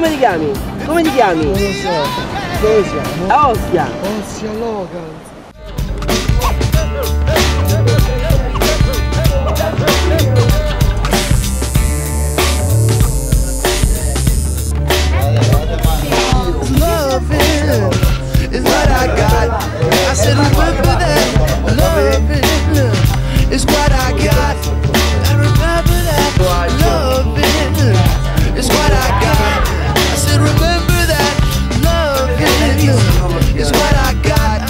come ti chiami? Come ti chiami? Non lo so. Dove siamo? A Ostia. Ostia Local. Is what I got. I said remember that. Loving is what I got. I remember that. Loving is what I got. I said remember that. Loving is what I got.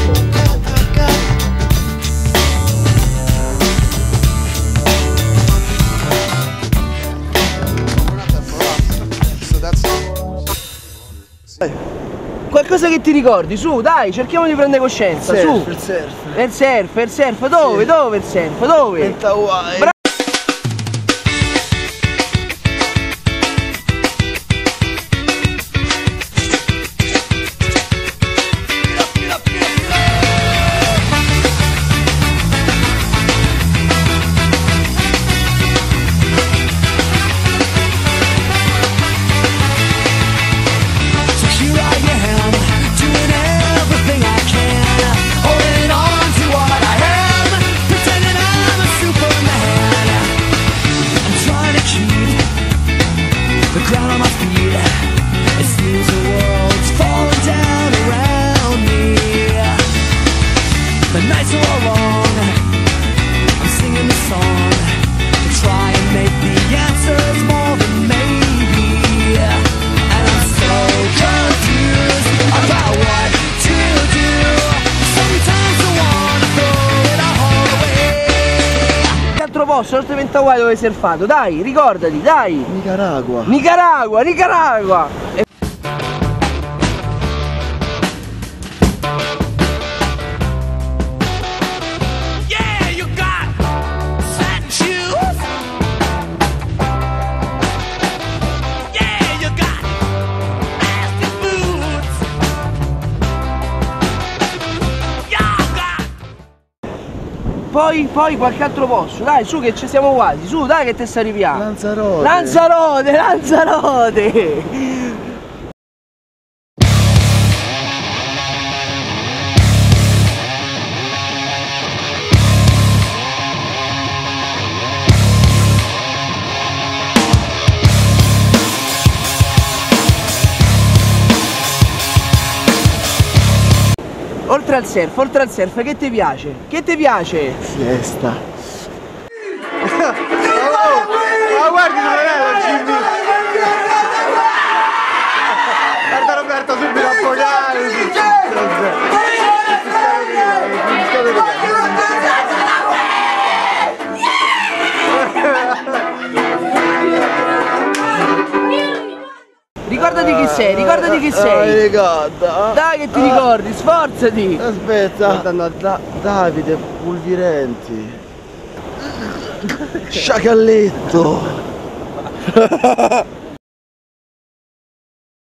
So that's. Qualcosa che ti ricordi, su, dai, cerchiamo di prendere coscienza, su. Il surf. Il surf, dove? Sì. Dove il surf? Dove? In Hawaii. Posto, oltre 20 Hawaii dove hai surfato, dai, ricordati, dai! Nicaragua. Nicaragua, Nicaragua! Yeah, you got satin shoes. Yeah, you got nasty boots. Y'all got. Poi qualche altro posto, dai, su che ci siamo quasi, su, dai che te sta arriviamo! Lanzarote. Lanzarote, Lanzarote! Oltre al surf, che ti piace? Che ti piace? Siesta. Ma guardi, non è la Jimmy. Guarda Roberto, subito a pogare. Ricordati chi sei, ricordati chi sei! Ricorda. Dai che ti ricordi, sforzati! Aspetta, guardando a Davide Pulvirenti. Sciacalletto.